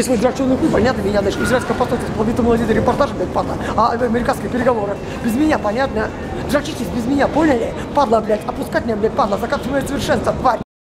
Здесь свой драченый хуй, понятно, меня, значит, израильская посольство, плодитому репортаж, блядь, падла, а американские переговоры. Без меня, понятно? Дрочитесь без меня, поняли? Падла, блядь, опускать меня, блядь, падла, закат совершенства, тварь.